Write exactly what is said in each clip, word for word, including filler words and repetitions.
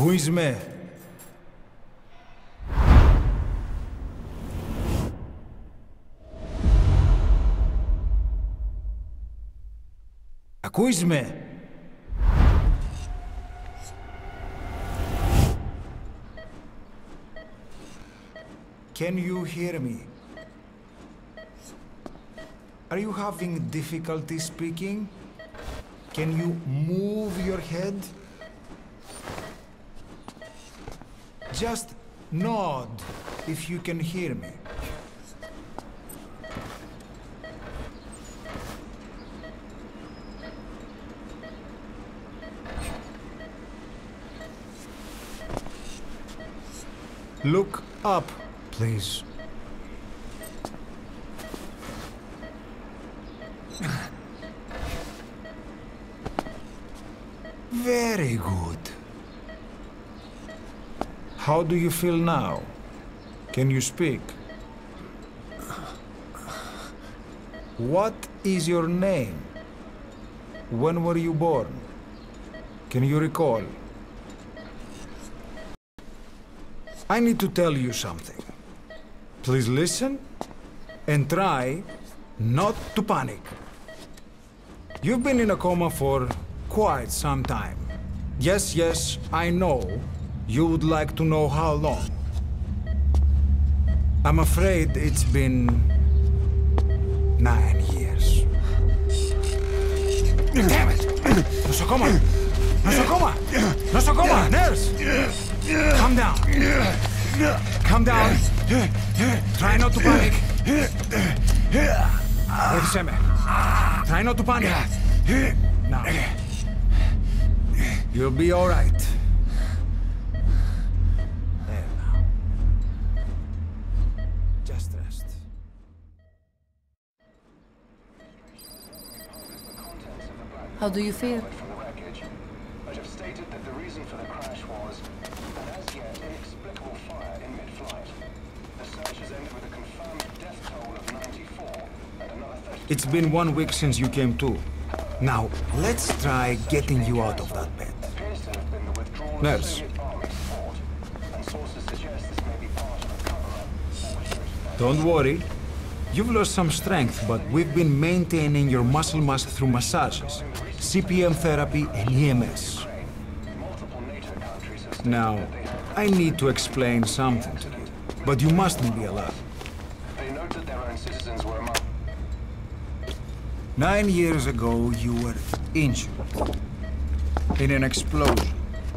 Ακούεις με? Ακούεις με? Can you hear me? Are you having difficulty speaking? Can you move your head? Just nod if you can hear me. Look up, please. Very good. How do you feel now? Can you speak? What is your name? When were you born? Can you recall? I need to tell you something. Please listen and try not to panic. You've been in a coma for quite some time. Yes, yes, I know. You would like to know how long. I'm afraid it's been nine years. Damn it! Nosocoma! Nosocoma! Nosocoma! Nurse! Calm down. Calm down. Try not to panic. Ήρθε με. Try not to panic. Now. You'll be all right. There now. Just rest. How do you feel? But have stated that the reason for the crash was an as yet inexplicable fire in mid-flight. The search has ended with a confirmed death toll of ninety-four and another thirty. It's been one week since you came to. Now, let's try getting you out of that bed. Appears to have been the withdrawal of Nurse. Soviet army's fort, and sources suggest this may be part of a cover-up. Don't worry. You've lost some strength, but we've been maintaining your muscle mass through massages, C P M therapy, and E M S. Multiple NATO countries have Now, I need to explain something to you, but you mustn't be alarmed. they noted their own citizens were among. Nine years ago, you were injured in an explosion.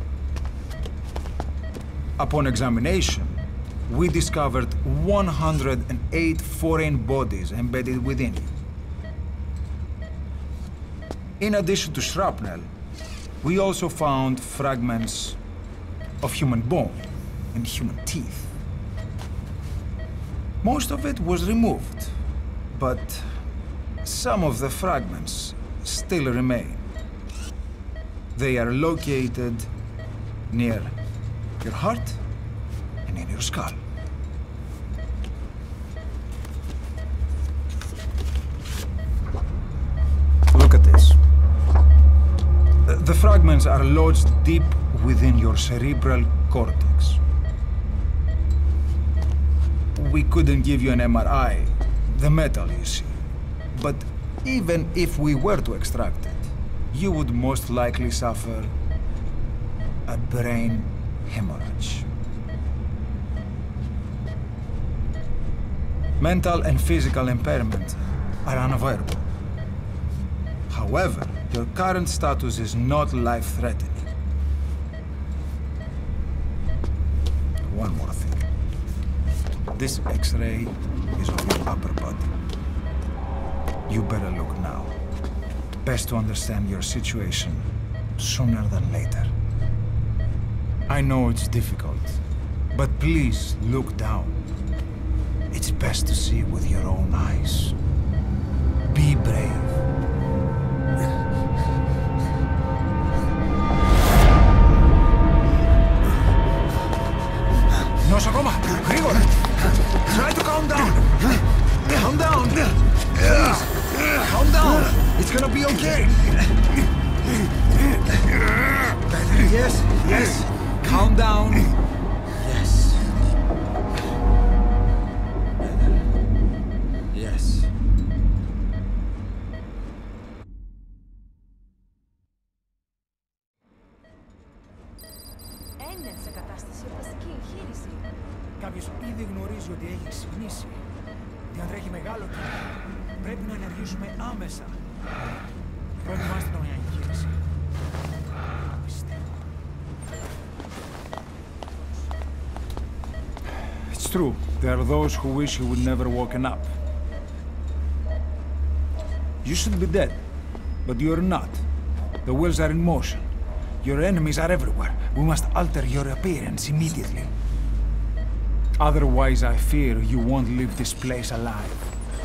Upon examination, we discovered one hundred eight foreign bodies embedded within you. In addition to shrapnel, we also found fragments of human bone and human teeth. Most of it was removed, but some of the fragments still remain. They are located near your heart and in your skull. Look at this. The fragments are lodged deep within your cerebral cortex. We couldn't give you an M R I, the metal, you see. But even if we were to extract it, you would most likely suffer a brain hemorrhage. Mental and physical impairment are unavoidable. However, your current status is not life-threatening. One more thing. This X-ray is of your upper body. You better look now. Best to understand your situation sooner than later. I know it's difficult, but please look down. It's best to see with your own eyes. Be brave. Nosocoma! Grigor! Try to calm down! Calm down! Please! Calm down! It's gonna be okay! Yes, yes! Calm calm down. Yes. Better. Yes. Είναι σε κατάσταση οπλιστική εγχείρηση. Κάποιος ήδη γνωρίζει ότι έχει ξυπνήσει. Διατρέχει μεγάλο κίνδυνο. Πρέπει να ενεργήσουμε άμεσα. Προετοιμάστε τον για εγχείρηση. It's true. There are those who wish you would never woken up. You should be dead, but you're not. The wheels are in motion. Your enemies are everywhere. We must alter your appearance immediately. Otherwise, I fear you won't leave this place alive.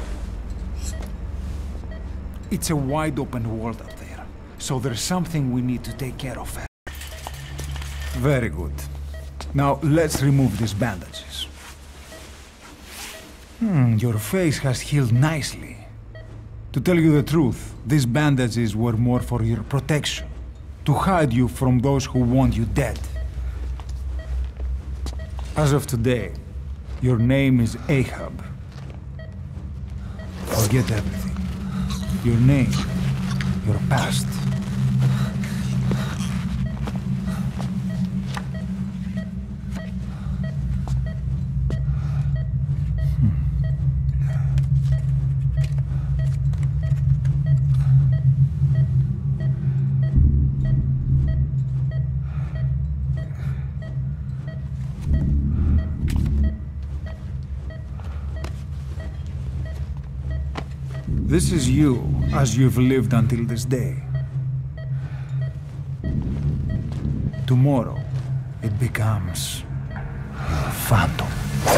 It's a wide-open world up there, so there's something we need to take care of. Very good. Now, let's remove these bandages. Hmm, your face has healed nicely. To tell you the truth, these bandages were more for your protection, to hide you from those who want you dead. As of today, your name is Ahab. Forget everything. Your name, your past. This is you, as you've lived until this day. Tomorrow, it becomes your phantom.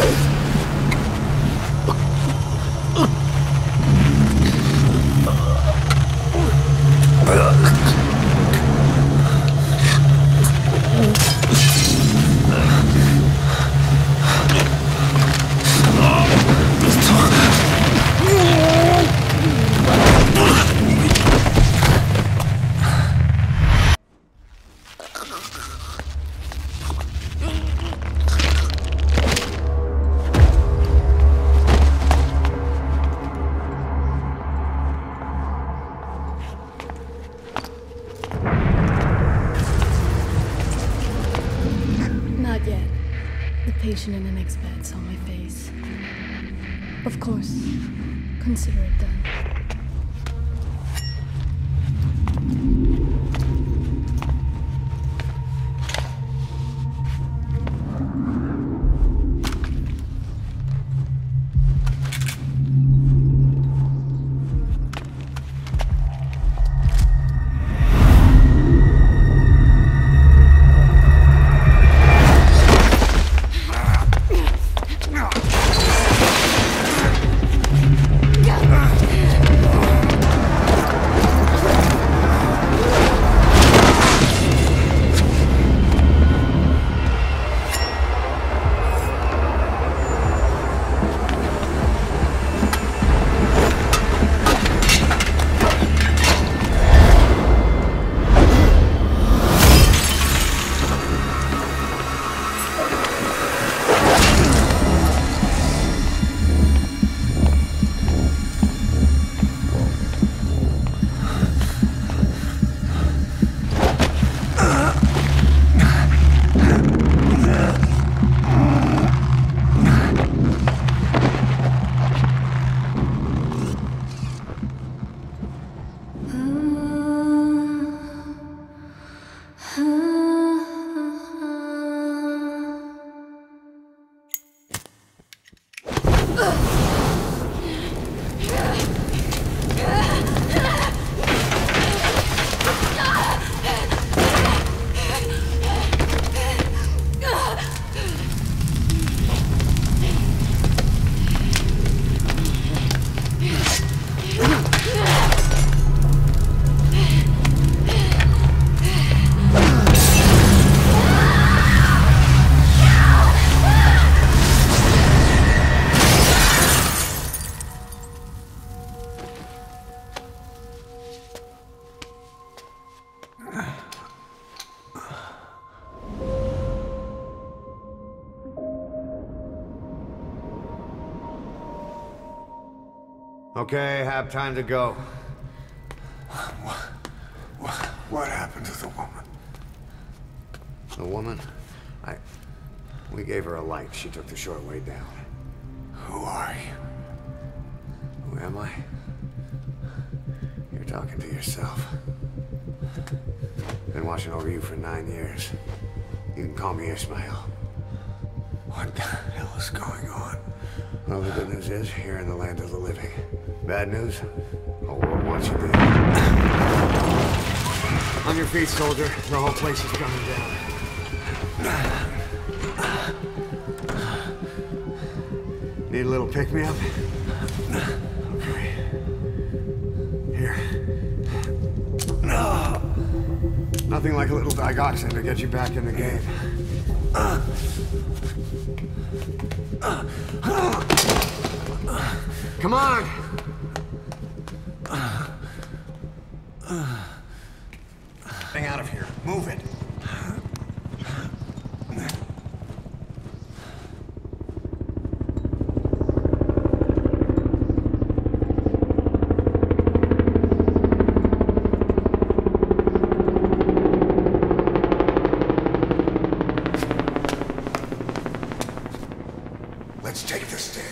Not yet. The patient in the next bed saw my face. Of course. Consider it done. Okay, have time to go. What, what, what happened to the woman? The woman? I... We gave her a light. She took the short way down. Who are you? Who am I? You're talking to yourself. Been watching over you for nine years. You can call me Ishmael. What the hell is going on? Well, the good news is, you're in the land of the living. Bad news? The world wants you dead. On your feet, soldier. The whole place is coming down. Need a little pick-me-up? Okay. Here. Nothing like a little digoxin to get you back in the game. Come on! Getting out of here. Move it. Let's take the stairs.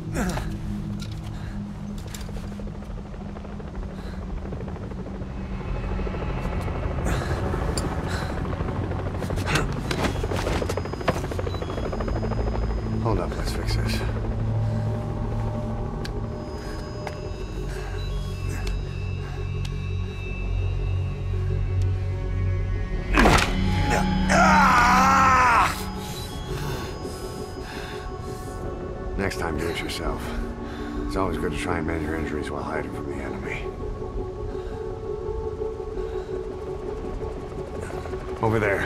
Hold up, let's fix this. Next time, do it yourself. It's always good to try and mend your injuries while hiding from the enemy. Over there.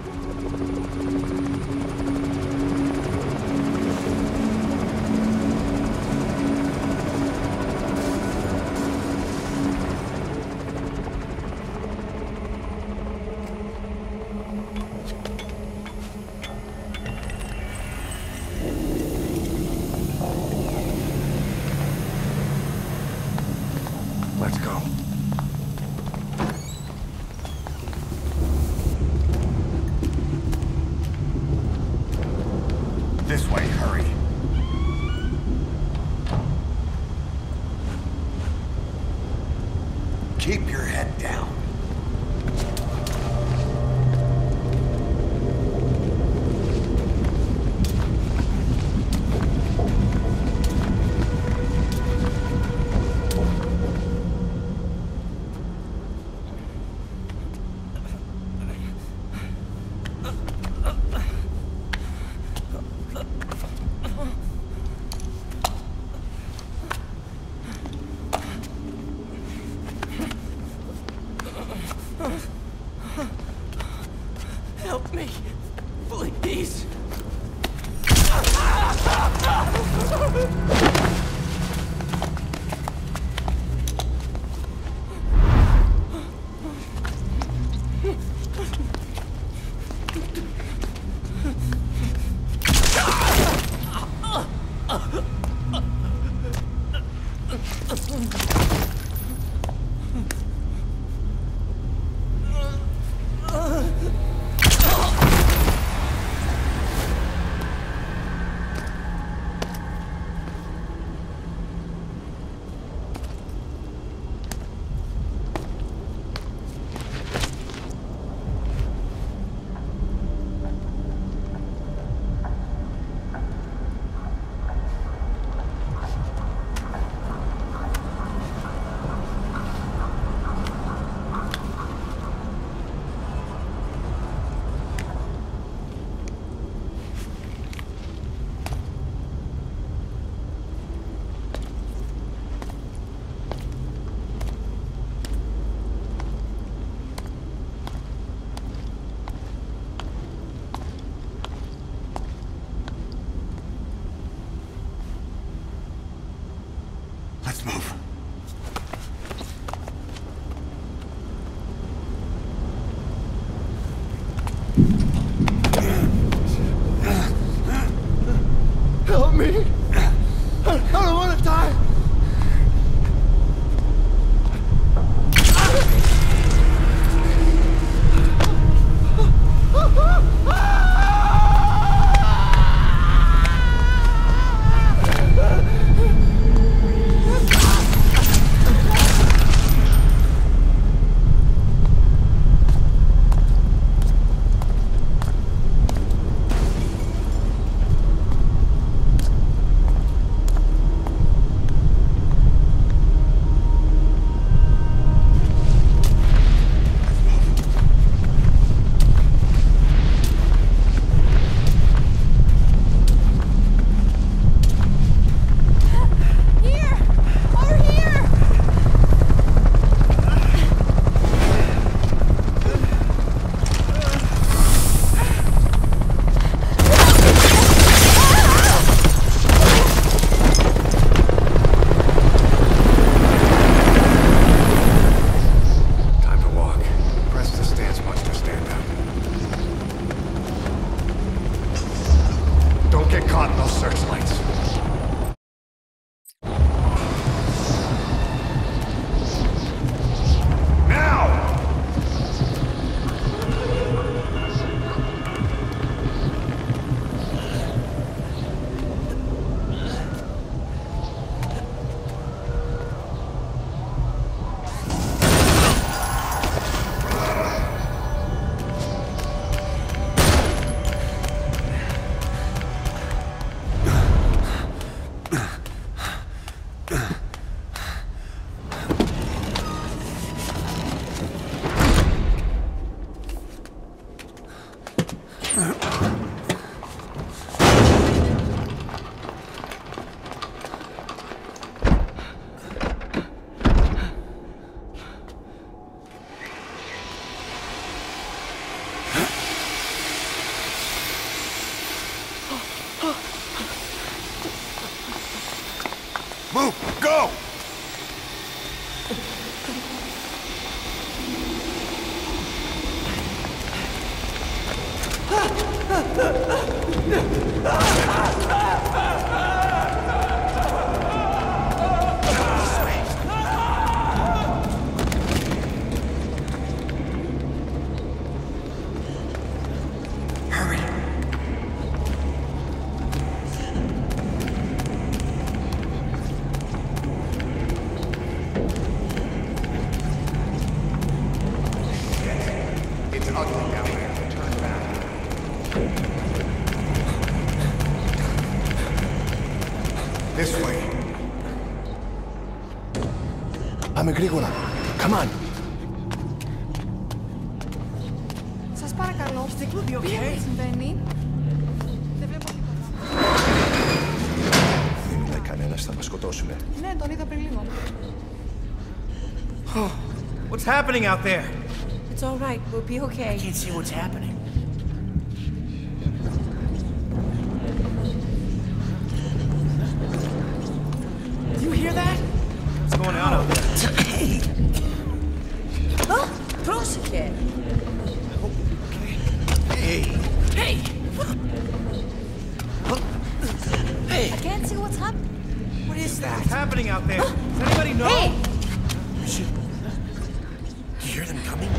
Let's go. This way, hurry. Keep your head down. Help me, please. Let's move. Help me. I don't want to die. Move! Go! This way. Πάμε γρήγορα. Come on. Σας παρακαλώ. Τι συμβαίνει? Δεν βλέπω τίποτα. Δεν είναι κανένας, θα μας σκοτώσουνε. Ναι, τον είδα πριν λίγο. What's happening out there? It's all right. We'll be okay. I can't see what's happening. Do you hear that? What's going on out there? Hey! Oh, πρόσεχε. Hey! Hey! Hey! I can't see what's happening. What is that? What's happening out there? Does anybody know? Hey! Shit. Do you hear them coming?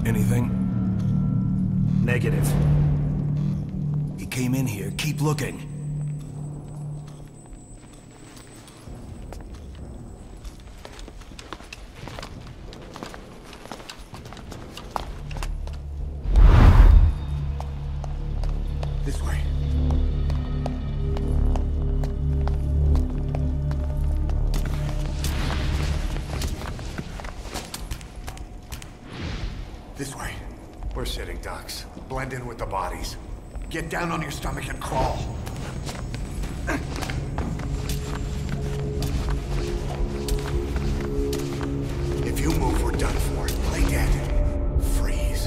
Anything? Negative. He came in here. Keep looking. This way. This way. We're sitting ducks. Blend in with the bodies. Get down on your stomach and crawl. If you move, we're done for. Play dead. Freeze.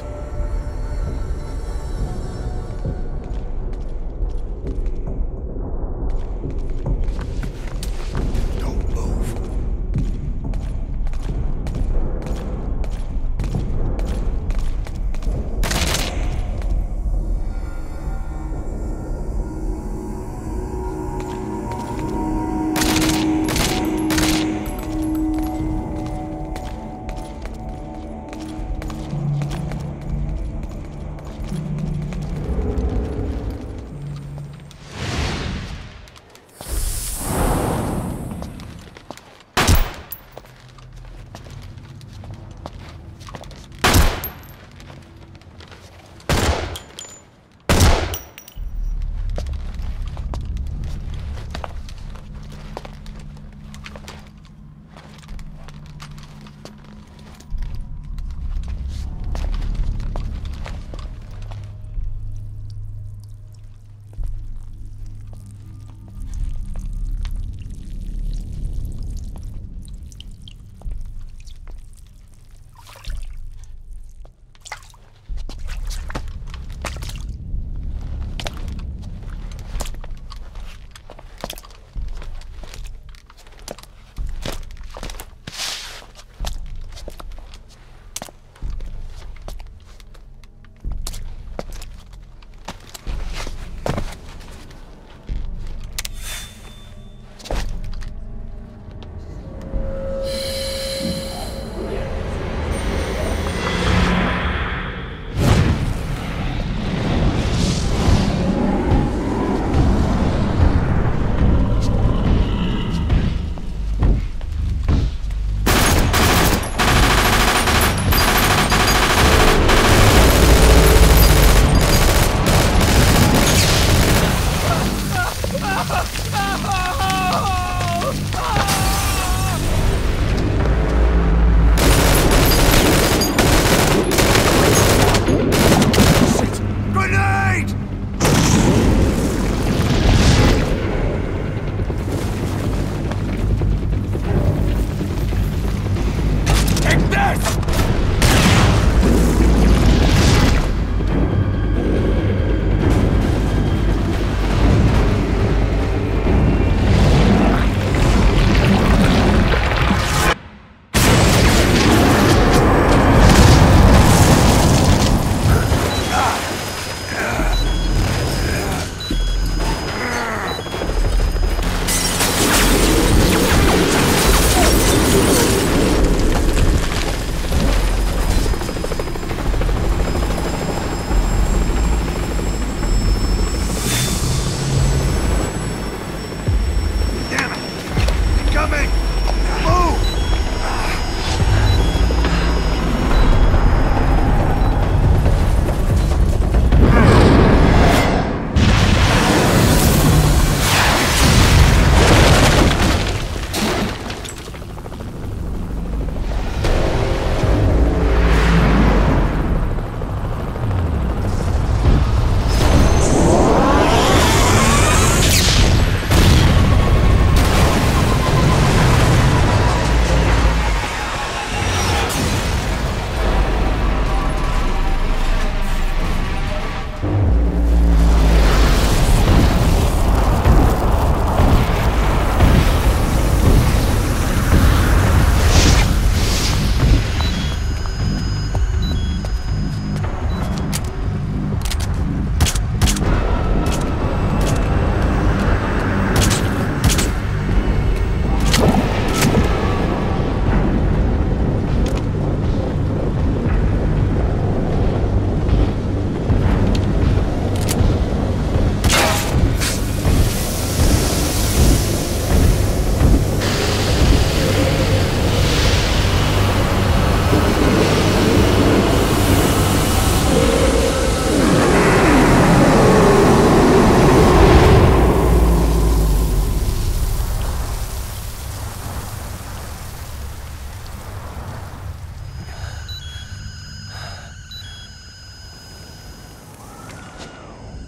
Don't move.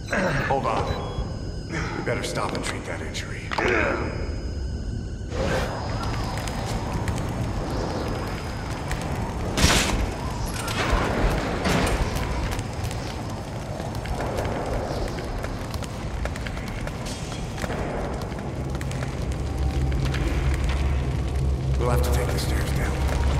Hold on. We better stop and treat that injury. We'll have to take the stairs down.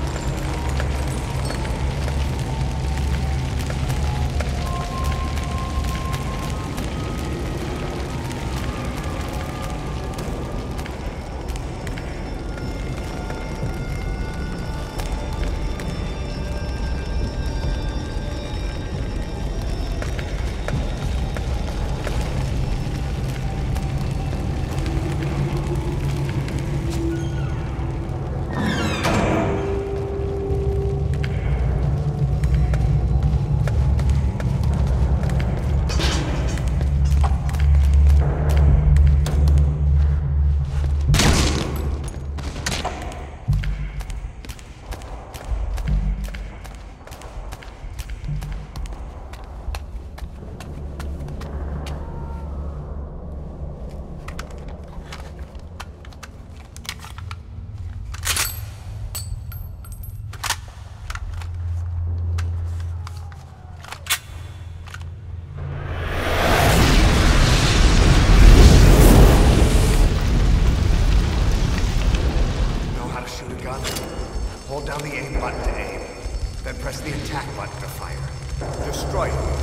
Hold down the aim button to aim, then press the attack button to fire. Destroy it.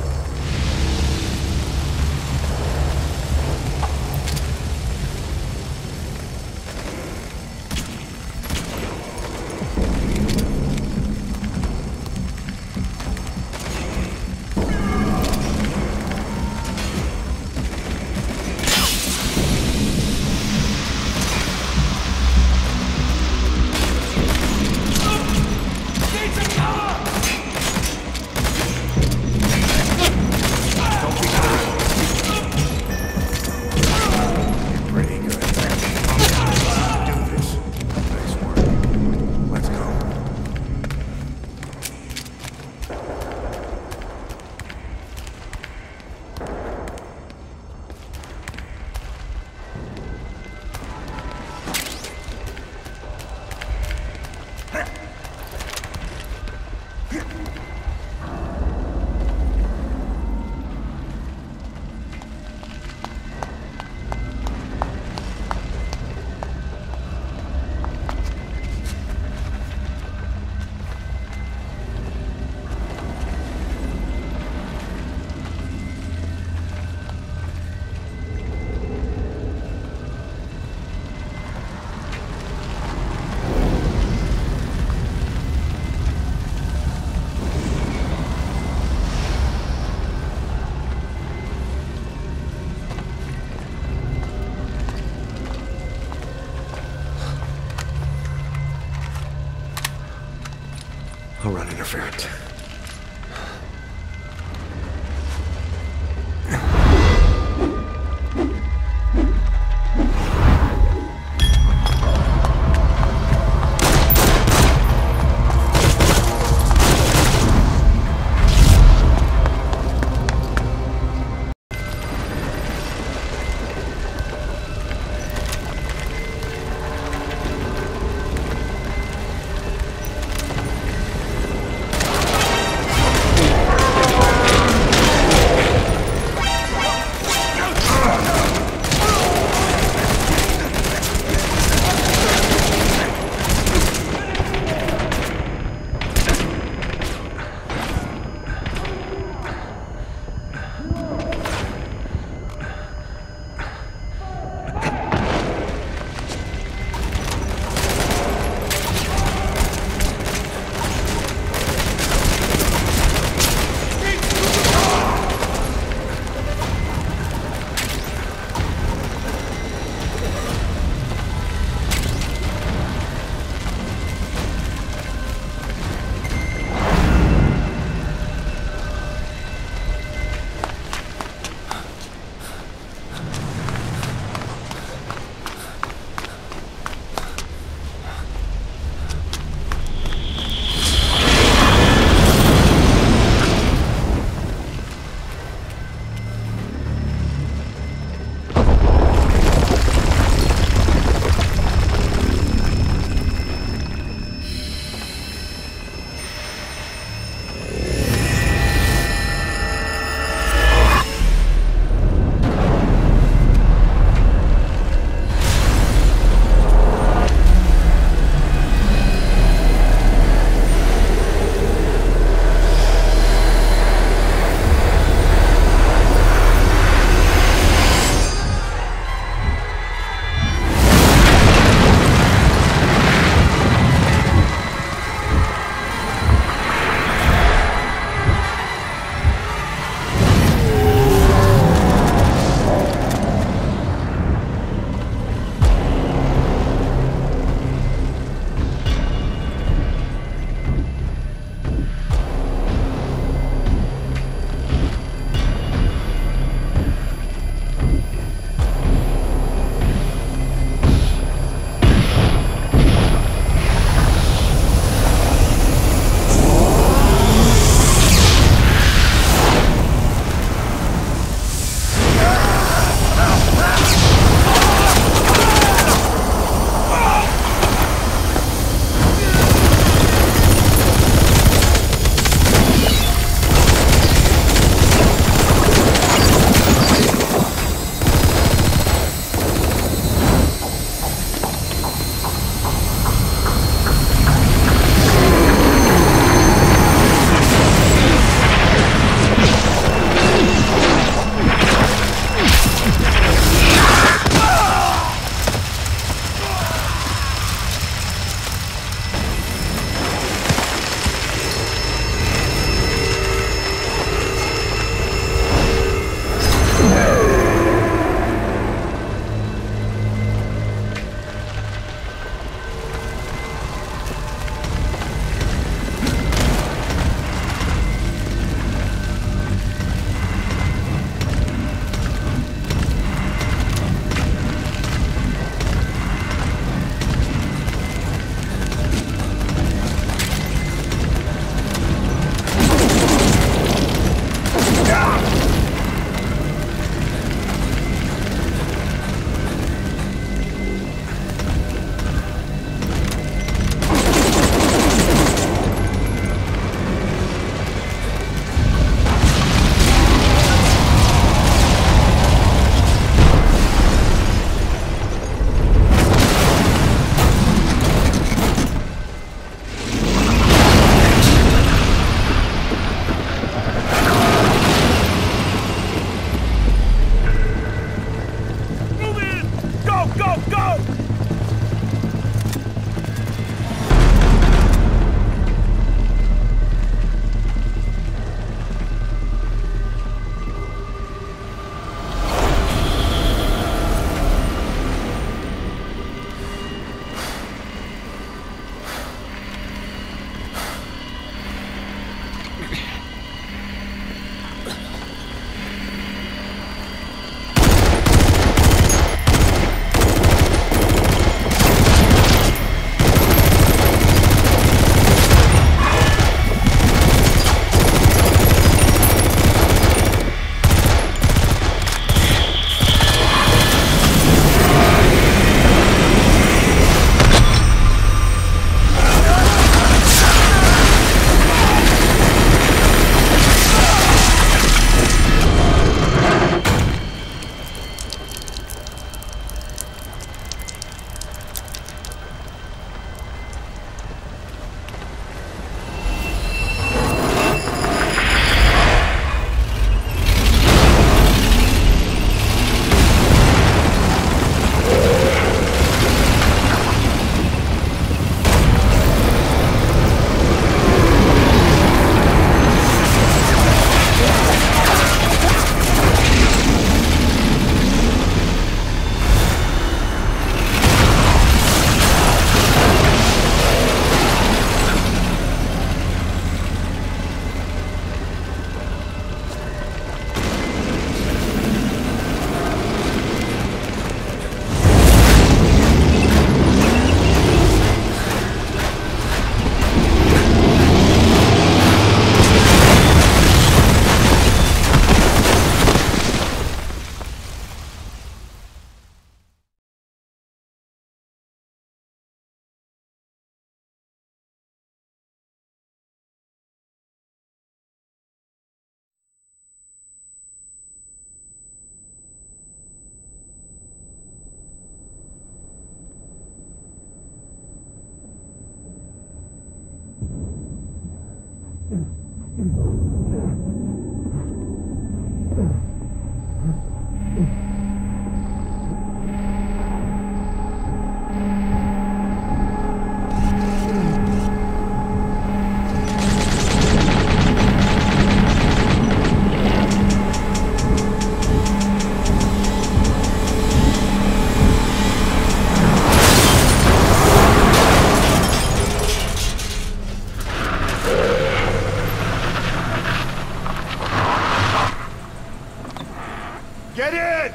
Get in!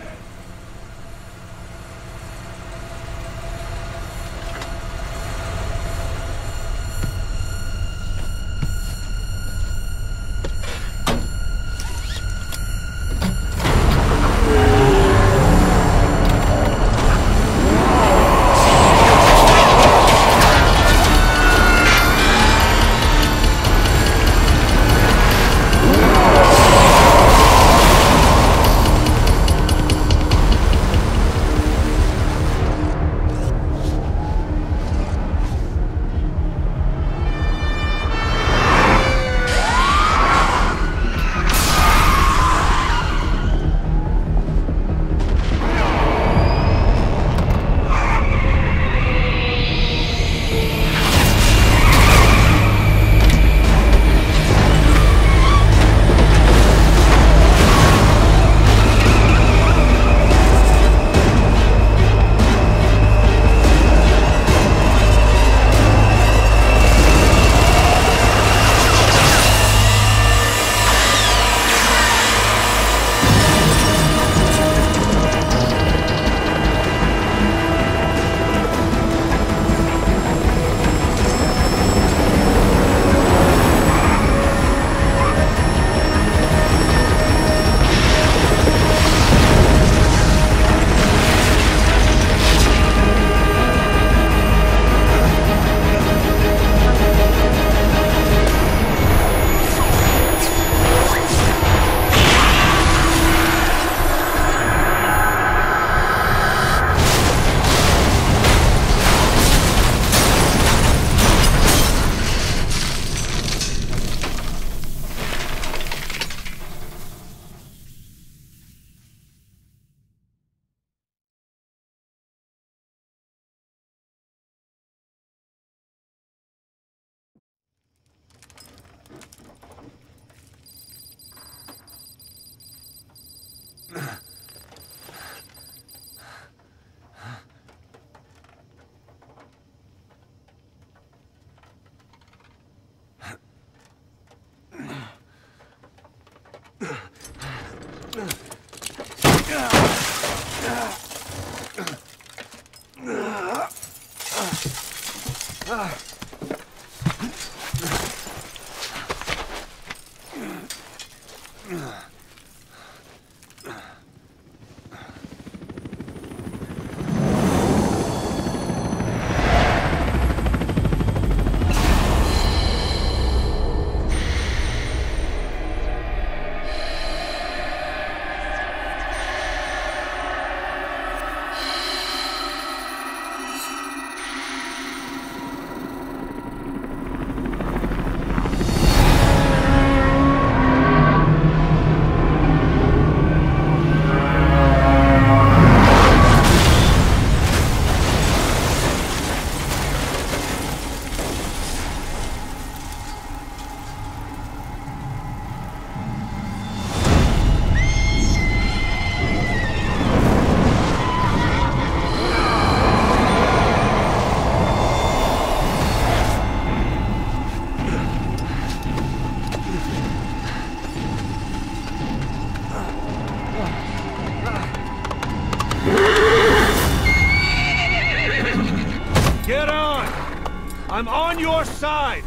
I'm on your side!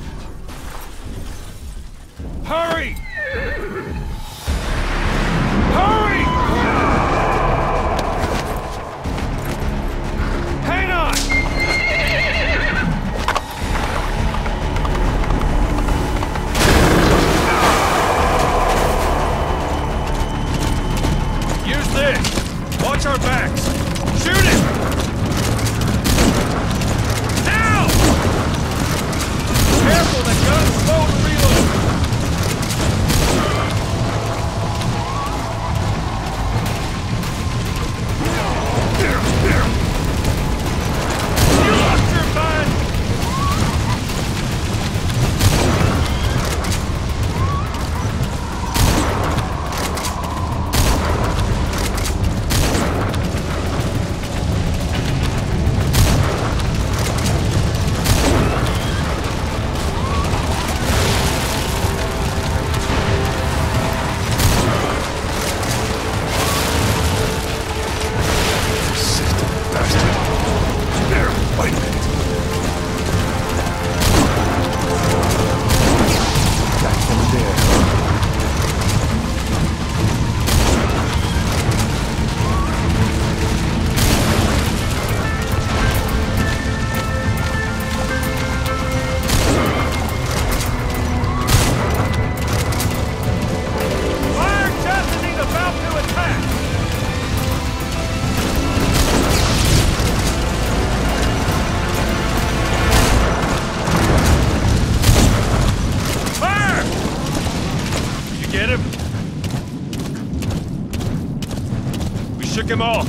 Hurry! Hurry! Hang on! Use this! Watch our backs! Shoot it! Now! Careful, the gun's slow to reload! Shook him off.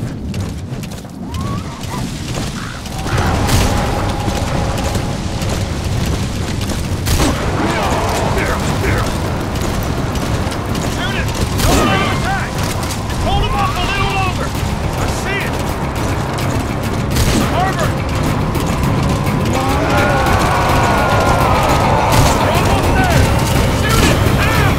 Shoot it! Don't let him attack! Just hold him off a little longer! I see it! Harbor! We're almost there! Shoot it! Now!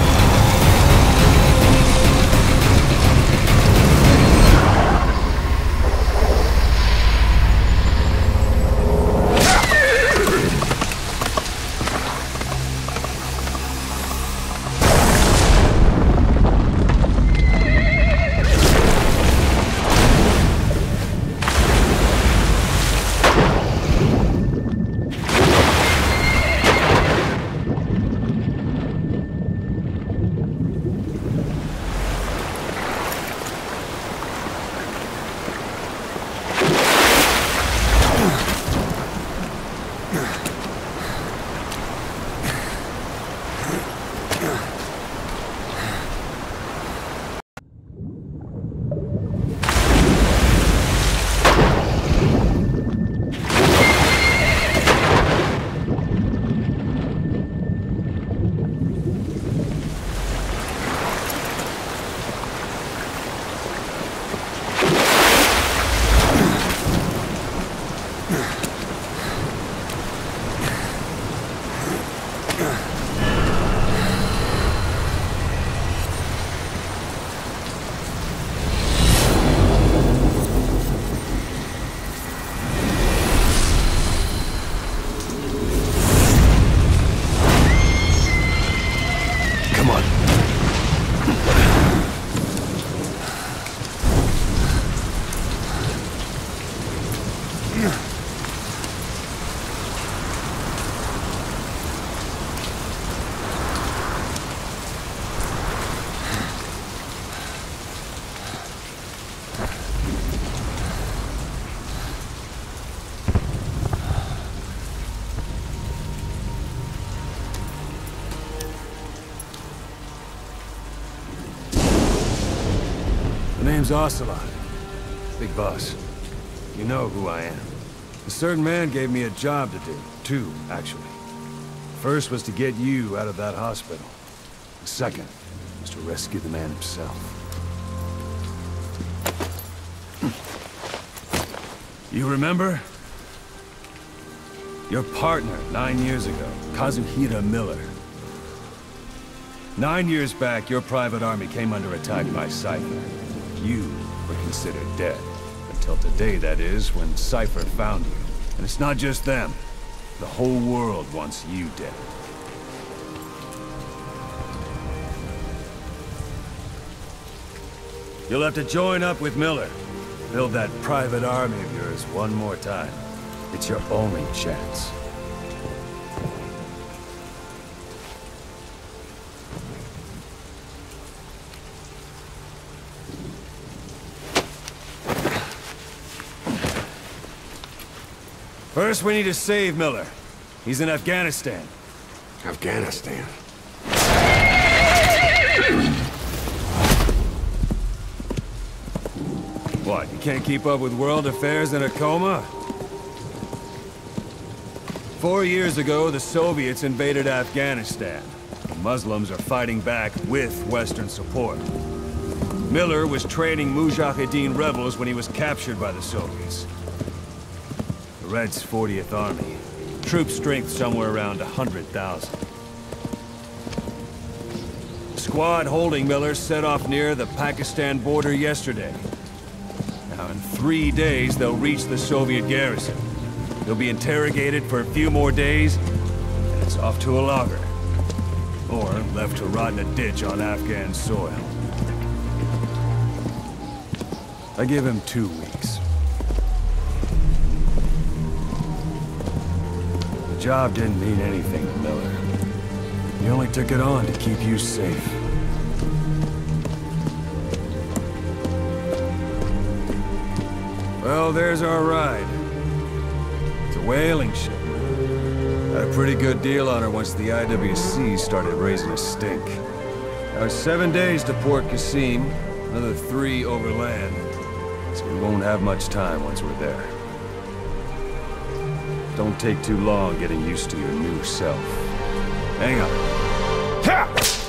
My name's Ocelot. Big boss. You know who I am. A certain man gave me a job to do. Two, actually. First was to get you out of that hospital. The second was to rescue the man himself. You remember? Your partner, nine years ago, Kazuhira Miller. Nine years back, your private army came under attack by Cypher. You were considered dead. Until today, that is, when Cypher found you. And it's not just them. The whole world wants you dead. You'll have to join up with Miller. Build that private army of yours one more time. It's your only chance. First, we need to save Miller. He's in Afghanistan. Afghanistan? What, you can't keep up with world affairs in a coma? Four years ago, the Soviets invaded Afghanistan. The Muslims are fighting back with Western support. Miller was training Mujahideen rebels when he was captured by the Soviets. The Reds' fortieth Army. Troop strength somewhere around one hundred thousand. The squad holding Miller set off near the Pakistan border yesterday. Now, in three days, they'll reach the Soviet garrison. They'll be interrogated for a few more days, and it's off to a logger. or left to rot in a ditch on Afghan soil. I give him two weeks. The job didn't mean anything to Miller. He only took it on to keep you safe. Well, there's our ride. It's a whaling ship. Had a pretty good deal on her once the I W C started raising a stink. Now it's seven days to Port Qasim, another three overland. So we won't have much time once we're there. Don't take too long getting used to your new self. Hang on. Ha!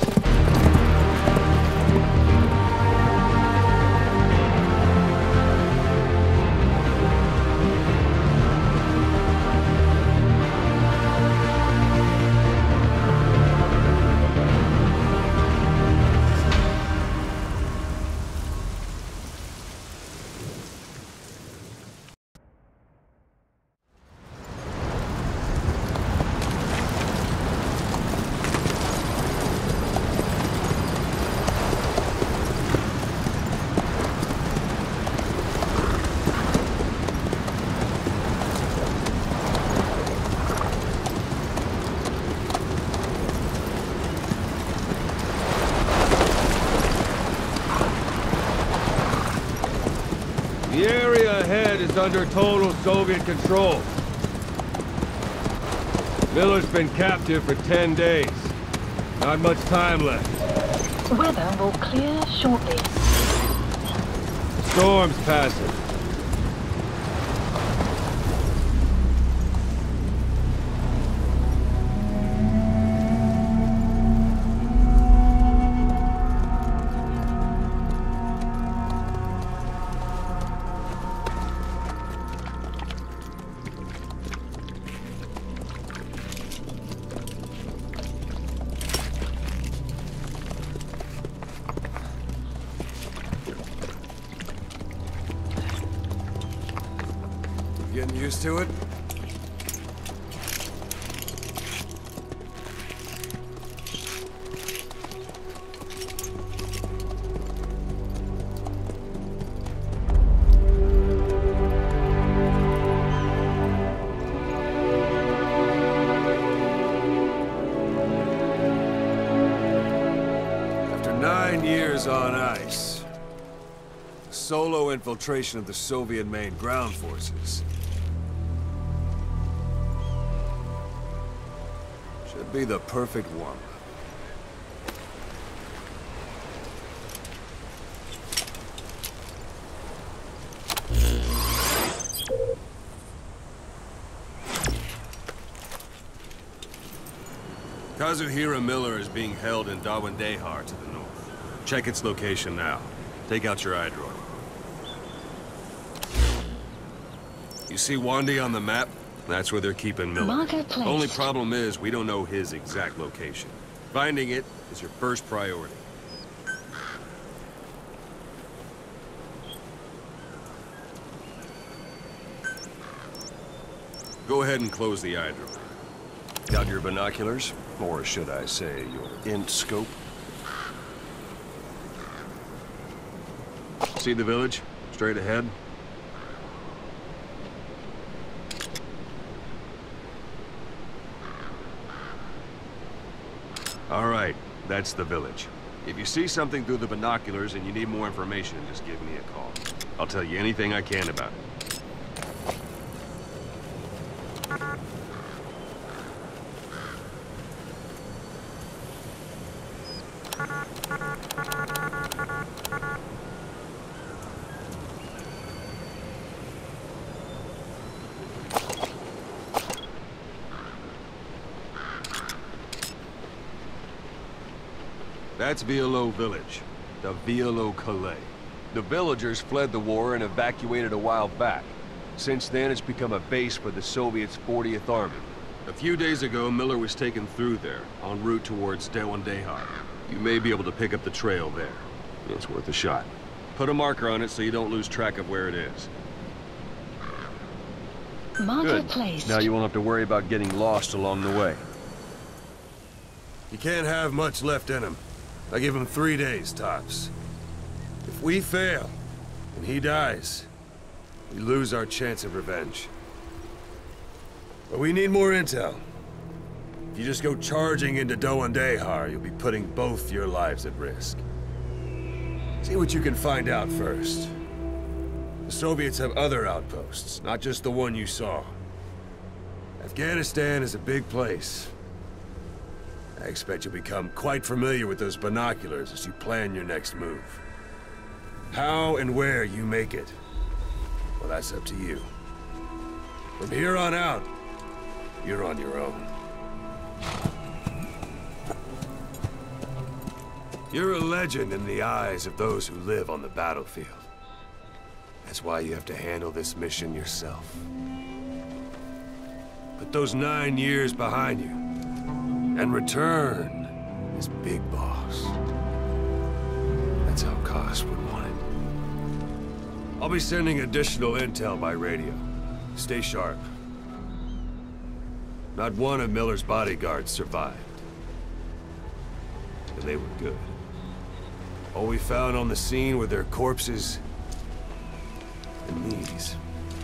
The area ahead is under total Soviet control. Miller's been captive for ten days. Not much time left. Weather will clear shortly. Storm's passing. Getting used to it? After nine years on ice, solo infiltration of the Soviet main ground forces should be the perfect one. Kazuhira Miller is being held in Dawandehar to the north. Check its location now. Take out your eye droid. You see Wandi on the map? That's where they're keeping Miller. Marketplace. Only problem is, we don't know his exact location. Finding it is your first priority. Go ahead and close the eye droid. Got your binoculars? Or should I say, your int scope? See the village? Straight ahead? All right, that's the village. If you see something through the binoculars and you need more information, just give me a call. I'll tell you anything I can about it. That's Violo Village, the Violo Calais. The villagers fled the war and evacuated a while back. Since then, it's become a base for the Soviets' fortieth Army. A few days ago, Miller was taken through there, en route towards Dawandehar. You may be able to pick up the trail there. It's worth a shot. Put a marker on it so you don't lose track of where it is. Marketplace. Good. Now you won't have to worry about getting lost along the way. He can't have much left in him. I give him three days, tops. If we fail, and he dies, we lose our chance of revenge. But we need more intel. If you just go charging into Doandehar, you'll be putting both your lives at risk. See what you can find out first. The Soviets have other outposts, not just the one you saw. Afghanistan is a big place. I expect you'll become quite familiar with those binoculars as you plan your next move. How and where you make it, well, that's up to you. From here on out, you're on your own. You're a legend in the eyes of those who live on the battlefield. That's why you have to handle this mission yourself. Put those nine years behind you, and return as Big Boss. That's how Koss would want it. I'll be sending additional intel by radio. Stay sharp. Not one of Miller's bodyguards survived. And they were good. All we found on the scene were their corpses and these.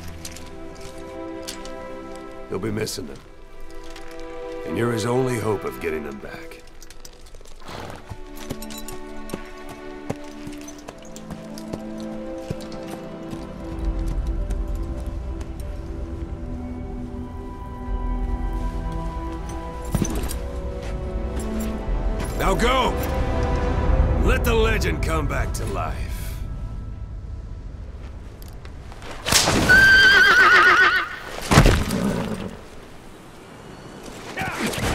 He'll be missing them. And you're his only hope of getting them back. Now go! Let the legend come back to life. Yeah.